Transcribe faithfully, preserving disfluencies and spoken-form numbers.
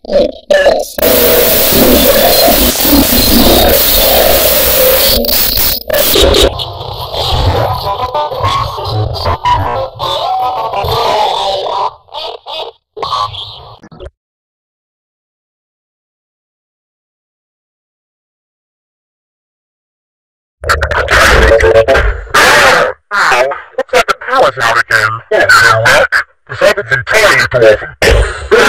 Ow! Looks like the power's out again. Oh, you know what? The circuit's entirely too often.